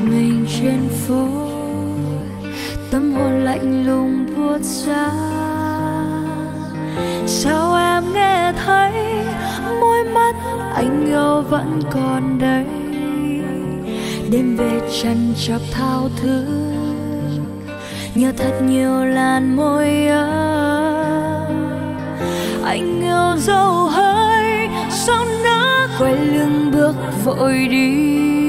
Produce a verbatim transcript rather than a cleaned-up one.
mình trên phố, tâm hồn lạnh lùng buốt giá. Sao em nghe thấy môi mắt anh yêu vẫn còn đây, đêm về trần trọc thao thức, nhớ thật nhiều làn môi ấm. Anh yêu dấu hơi, sao nỡ quay lưng bước vội đi.